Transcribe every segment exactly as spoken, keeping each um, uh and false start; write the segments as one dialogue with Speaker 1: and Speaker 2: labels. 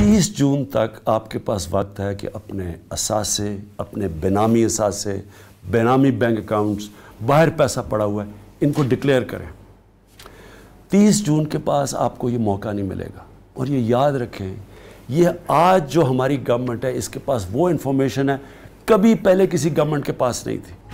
Speaker 1: तीस जून तक आपके पास वक्त है कि अपने असासे, अपने बेनामी असासे, बेनामी बैंक अकाउंट्स, बाहर पैसा पड़ा हुआ है, इनको डिक्लेयर करें। तीस जून के पास आपको ये मौका नहीं मिलेगा। और ये याद रखें, ये आज जो हमारी गवर्नमेंट है इसके पास वो इन्फॉर्मेशन है कभी पहले किसी गवर्नमेंट के पास नहीं थी।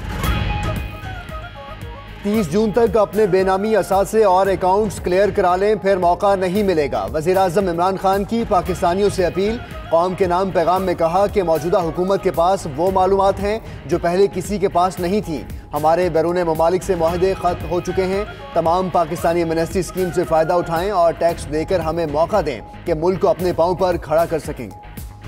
Speaker 2: तीस जून तक अपने बेनामी असासे और अकाउंट्स क्लियर करा लें, फिर मौका नहीं मिलेगा। वज़ीर आज़म इमरान खान की पाकिस्तानियों से अपील। कौम के नाम पैगाम में कहा कि मौजूदा हुकूमत के पास वो मालूमात हैं जो पहले किसी के पास नहीं थी। हमारे बैरून ममालिक से मुआहदे ख़त्म हो चुके हैं। तमाम पाकिस्तानी एमनेस्टी स्कीम से फ़ायदा उठाएं और टैक्स देकर हमें मौका दें कि मुल्क को अपने पाँव पर खड़ा कर सकेंगे।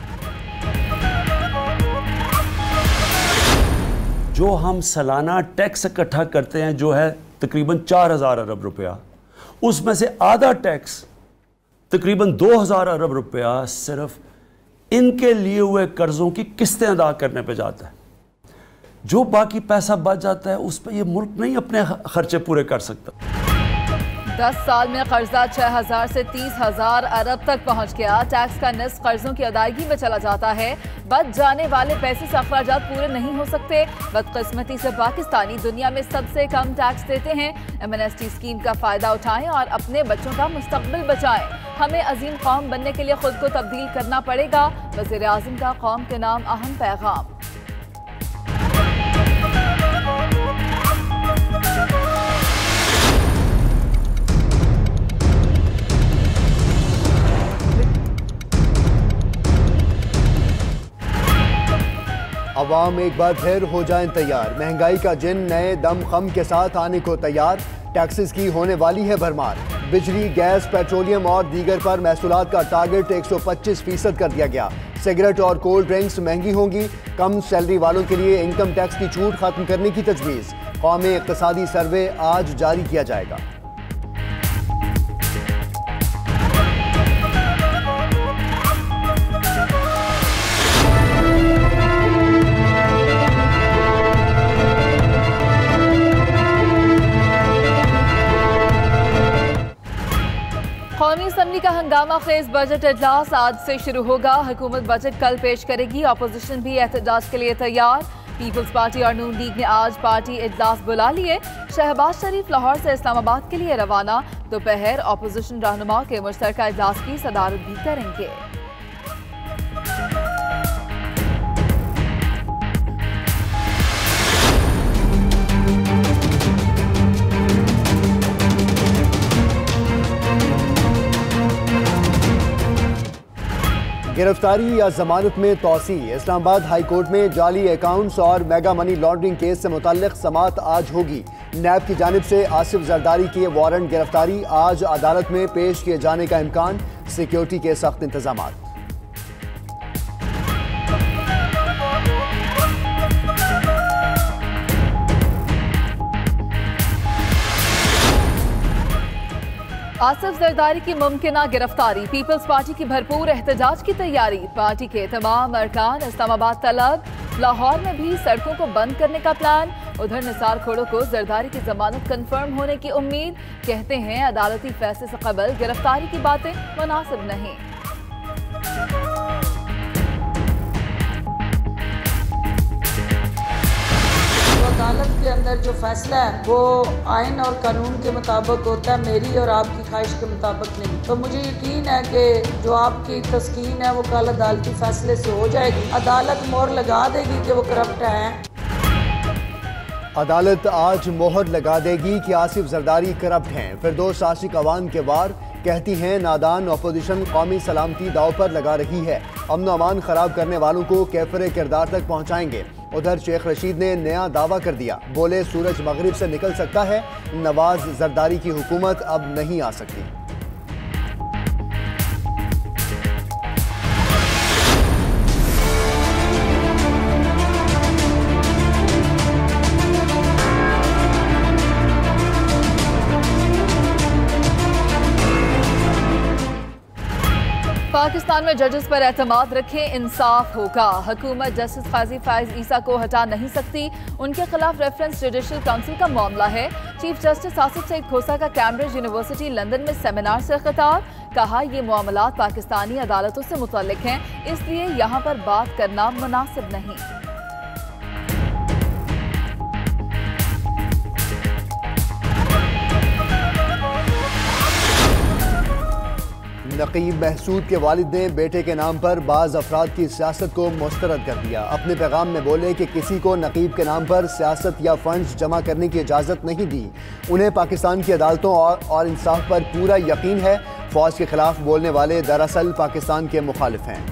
Speaker 1: जो हम सालाना टैक्स इकट्ठा करते हैं जो है तकरीबन चार हज़ार अरब रुपया, उसमें से आधा टैक्स तकरीबन दो हज़ार अरब रुपया सिर्फ इनके लिए हुए कर्ज़ों की किस्तें अदा करने पे जाता है। जो बाकी पैसा बच जाता है उस पर यह मुल्क नहीं अपने खर्चे पूरे कर सकता।
Speaker 3: दस साल में कर्जा छह हजार से तीस हजार अरब तक पहुंच गया। टैक्स का निस्फ कर्जों की अदायगी में चला जाता है। बच जाने वाले पैसे से अखराजात पूरे नहीं हो सकते। बदकिस्मती से पाकिस्तानी दुनिया में सबसे कम टैक्स देते हैं। एमनेस्टी स्कीम का फायदा उठाएं और अपने बच्चों का मुस्तकबिल बचाएं। हमें अजीम कौम बनने के लिए खुद को तब्दील करना पड़ेगा। वज़ीर आज़म का कौम के नाम अहम पैगाम।
Speaker 2: अवाम एक बार फिर हो जाएं तैयार। महंगाई का जिन नए दम खम के साथ आने को तैयार। टैक्सेस की होने वाली है भरमार। बिजली, गैस, पेट्रोलियम और दीगर पर महसूलात का टारगेट एक सौ पच्चीस फीसद कर दिया गया। सिगरेट और कोल्ड ड्रिंक्स महंगी होंगी। कम सैलरी वालों के लिए इनकम टैक्स की छूट खत्म करने की तजवीज़। कौमी इक़्तिसादी सर्वे आज जारी किया जाएगा।
Speaker 3: कौमी असम्बली का हंगामा खेज बजट इजलास आज से शुरू होगा। हुकूमत बजट कल पेश करेगी। अपोजिशन भी एहतजाज के लिए तैयार। पीपल्स पार्टी और नून लीग ने आज पार्टी इजलास बुला लिए। शहबाज शरीफ लाहौर से इस्लामाबाद के लिए रवाना। दोपहर अपोजिशन रहनुमाओं के मुश्तरका इजलास की सदारत भी करेंगे।
Speaker 2: गिरफ्तारी या जमानत में तोसी। इस्लामाबाद हाई कोर्ट में जाली अकाउंट्स और मेगा मनी लॉन्ड्रिंग केस से मुताल्लिक समाअत आज होगी। नैब की जानिब से आसिफ जरदारी के वारंट गिरफ्तारी आज अदालत में पेश किए जाने का इम्कान। सिक्योरिटी के सख्त इंतजाम।
Speaker 3: आसिफ जरदारी की मुमकिना गिरफ्तारी। पीपल्स पार्टी की भरपूर एहतजाज की तैयारी। पार्टी के तमाम अरकान इस्लामाबाद तलब। लाहौर में भी सड़कों को बंद करने का प्लान। उधर निसार खोड़ो को जरदारी की जमानत कंफर्म होने की उम्मीद। कहते हैं अदालती फैसले से कबल गिरफ्तारी की बातें मुनासिब नहीं।
Speaker 4: अदालत के अंदर जो फैसला है वो आइन और कानून के मुताबिक होता है, मेरी और आपकी ख्वाहिश के मुताबिक नहीं। तो मुझे यकीन है कि जो आपकी तस्कीन है वो कल अदालती फैसले से हो जाएगी। अदालत मोहर लगा देगी कि वो करप्ट है।
Speaker 2: अदालत आज मोहर लगा देगी कि आसिफ जरदारी करप्ट हैं। फिरदौस आशिक अवान के वार कहती हैं नादान अपोजिशन कौमी सलामती दाव पर लगा रही है। अमन अमान खराब करने वालों को कैफरे किरदार तक पहुँचाएंगे। उधर शेख रशीद ने नया दावा कर दिया। बोले सूरज मगरिब से निकल सकता है, नवाज जरदारी की हुकूमत अब नहीं आ सकती।
Speaker 3: पाकिस्तान में जजेस पर एतमाद रखें, इंसाफ होगा। हुकूमत जस्टिस काजी फाइज ईसा को हटा नहीं सकती। उनके खिलाफ रेफरेंस जुडिशल काउंसिल का मामला है। चीफ जस्टिस आसिफ सईद खोसा का कैम्ब्रिज यूनिवर्सिटी लंदन में सेमिनार से खिताब। कहा ये मामलात पाकिस्तानी अदालतों से मुतल्लिक हैं, इसलिए यहाँ पर बात करना मुनासिब नहीं।
Speaker 2: नकीब महसूद के वालिद ने बेटे के नाम पर बाज़ अफराद की सियासत को मुस्तरद कर दिया। अपने पैगाम में बोले कि किसी को नकीब के नाम पर सियासत या फंड्स जमा करने की इजाज़त नहीं दी। उन्हें पाकिस्तान की अदालतों और, और इंसाफ पर पूरा यकीन है। फौज के खिलाफ बोलने वाले दरअसल पाकिस्तान के मुखालिफ हैं।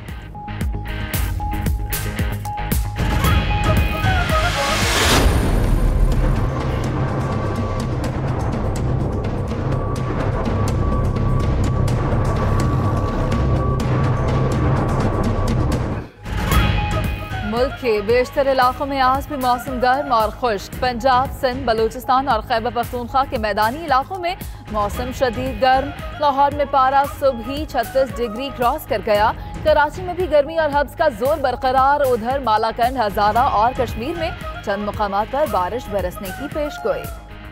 Speaker 3: मुल्क के बेशतर इलाकों में आज भी मौसम गर्म और खुश्क। पंजाब, सिंध, बलूचिस्तान और खैबर पख्तूनख्वा के मैदानी इलाकों में मौसम शदीद गर्म। लाहौर में पारा सुबह ही छत्तीस डिग्री क्रॉस कर गया। कराची में भी गर्मी और हब्स का जोर बरकरार। उधर मालाकंड, हजारा और कश्मीर में चंद मुकामात पर बारिश बरसने की पेशगोई।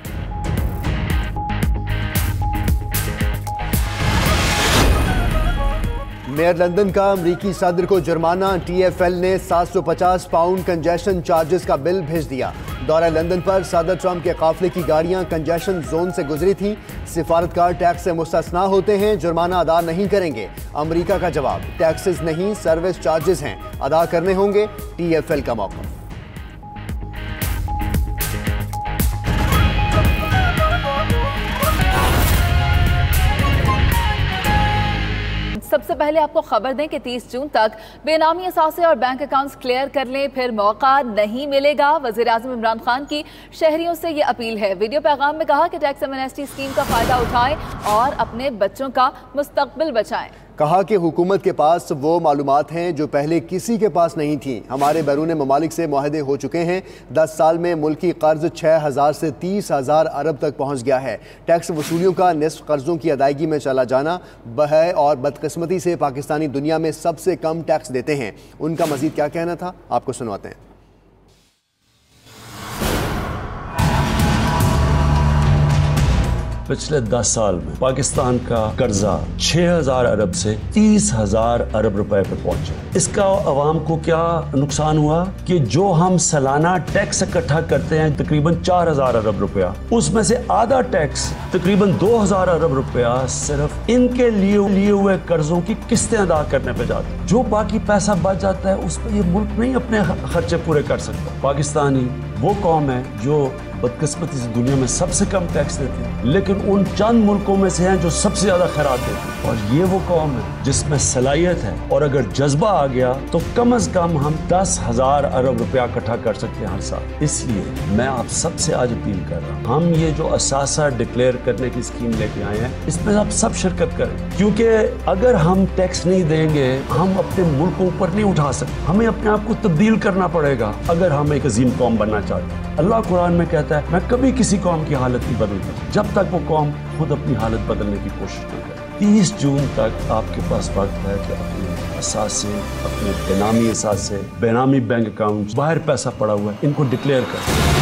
Speaker 2: मेयर लंदन का अमरीकी सदर को जुर्माना। टी एफ एल ने सात सौ पचास पाउंड कंजेशन चार्जेस का बिल भेज दिया। दौरा लंदन पर सदर ट्रंप के काफिले की गाड़ियां कंजेशन जोन से गुजरी थी। सिफारतकार टैक्स से मुस्तस्ना होते हैं, जुर्माना अदा नहीं करेंगे। अमरीका का जवाब, टैक्सेस नहीं सर्विस चार्जेस हैं, अदा करने होंगे। टी एफ एल का मौका।
Speaker 3: सबसे पहले आपको खबर दें कि तीस जून तक बेनामी असासे और बैंक अकाउंट्स क्लियर कर लें, फिर मौका नहीं मिलेगा। वज़ीर आज़म इमरान खान की शहरियों से ये अपील है। वीडियो पैगाम में कहा कि टैक्स एमनेस्टी स्कीम का फायदा उठाएं और अपने बच्चों का मुस्तकबिल बचाएं।
Speaker 2: कहा कि हुकूमत के पास वो मालूमात हैं जो पहले किसी के पास नहीं थी। हमारे बैरून ममालिक से मुआहदे हो चुके हैं। दस साल में मुल्की कर्ज छः हज़ार से तीस हज़ार अरब तक पहुँच गया है। टैक्स वसूलियों का निस्फ कर्जों की अदायगी में चला जाना बहै और बदकिस्मती से पाकिस्तानी दुनिया में सबसे कम टैक्स देते हैं। उनका मजीद क्या कहना था, आपको सुनवाते हैं।
Speaker 1: पिछले दस साल में पाकिस्तान का कर्जा छह हजार अरब से तीस हजार अरब रुपए पे पहुंचा। इसका अवाम को क्या नुकसान हुआ कि जो हम सालाना टैक्स इकट्ठा करते हैं तकरीबन चार हजार अरब रुपया, उसमें से आधा टैक्स तकरीबन दो हजार अरब रुपया सिर्फ इनके लिए लिए हुए कर्जों की किस्तें अदा करने पे जाती है। जो बाकी पैसा बच जाता है उस पर ये मुल्क नहीं अपने खर्चे पूरे कर सकता। पाकिस्तानी वो कौम है जो बदकिस्मती से दुनिया में सबसे कम टैक्स देती है, लेकिन उन चंद मुल्कों में से हैं जो सबसे ज्यादा खैरात देती है। और ये वो कौम है जिसमें सलाहियत है और अगर जज्बा आ गया तो कम अज कम हम दस हजार अरब रुपया इकट्ठा कर सकते हैं हर साल। इसलिए मैं आप सबसे आज अपील कर रहा हूँ, हम ये जो असासा डिक्लेयर करने की स्कीम लेके आए हैं इसमें आप सब शिरकत करें, क्योंकि अगर हम टैक्स नहीं देंगे हम अपने मुल्क को ऊपर नहीं उठा सकते। हमें अपने आप को तब्दील करना पड़ेगा अगर हम एक अजीम कौम बनना चाहते हैं। अल्लाह कुरान में कहता है मैं कभी किसी कौम की हालत नहीं बदलता जब तक वो कौम खुद अपनी हालत बदलने की कोशिश न करे। तीस जून तक आपके पास वक्त है कि अपने असासे, अपने बेनामी असासे, बेनामी बैंक अकाउंट, बाहर पैसा पड़ा हुआ है, इनको डिक्लेयर करें।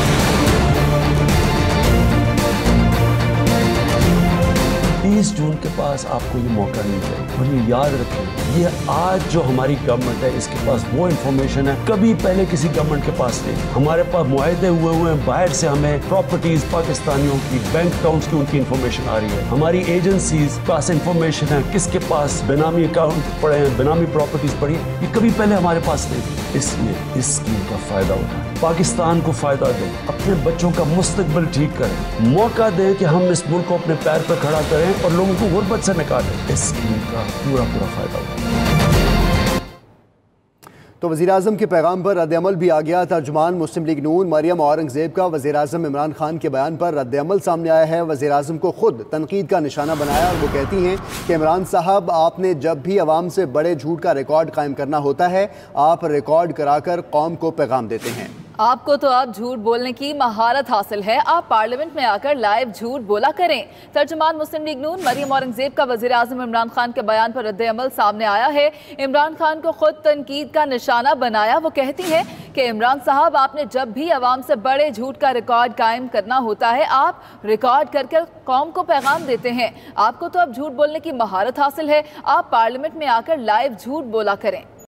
Speaker 1: तीस जून के पास आपको ये मौका नहीं चाहिए। और ये याद रखें, ये आज जो हमारी गवर्नमेंट है इसके पास वो इन्फॉर्मेशन है कभी पहले किसी गवर्नमेंट के पास नहीं। हमारे पास मुआहदे हुए हुए हैं, बाहर से हमें प्रॉपर्टीज पाकिस्तानियों की, बैंक अकाउंट्स की उनकी इन्फॉर्मेशन आ रही है। हमारी एजेंसीज पास इन्फॉर्मेशन है किसके पास बेनामी अकाउंट पड़े हैं, बेनामी प्रॉपर्टीज पड़ी है, ये कभी पहले हमारे पास नहीं थी। इसलिए इस स्कीम का फायदा उठाएं, पाकिस्तान को फायदा दें, अपने बच्चों का मुस्तकबिल ठीक करें, मौका दें कि हम इस मुल्क को अपने पैर पर खड़ा करें और लोगों को गुर्बत से निकालें। इस स्कीम का पूरा पूरा फायदा उठाएं।
Speaker 2: तो वज़ीर-ए-आज़म के पैगाम पर रद्द-ए-अमल भी आ गया। तर्जुमान मुस्लिम लीग नून मरियम औरंगज़ेब का वज़ीर-ए-आज़म इमरान खान के बयान पर रद्द-ए-अमल सामने आया है। वज़ीर-ए-आज़म को खुद तनकीद का निशाना बनाया और वो कहती हैं कि इमरान साहब, आपने जब भी अवाम से बड़े झूठ का रिकॉर्ड कायम करना होता है आप रिकॉर्ड कराकर कौम को पैगाम देते हैं।
Speaker 3: आपको तो अब झूठ बोलने की महारत हासिल है, आप पार्लियामेंट में आकर लाइव झूठ बोला करें। तर्जुमान मुस्लिम लीग नून मरियम औरंगजेब का वज़ीर आज़म इमरान खान के बयान पर रद्द-ए-अमल सामने आया है। इमरान खान को खुद तनकीद का निशाना बनाया। वो कहती है कि इमरान साहब, आपने जब भी अवाम से बड़े झूठ का रिकॉर्ड कायम करना होता है, आप रिकॉर्ड करके कौम को पैगाम देते हैं। आपको तो अब झूठ बोलने की महारत हासिल है, आप पार्लियामेंट में आकर लाइव झूठ बोला करें।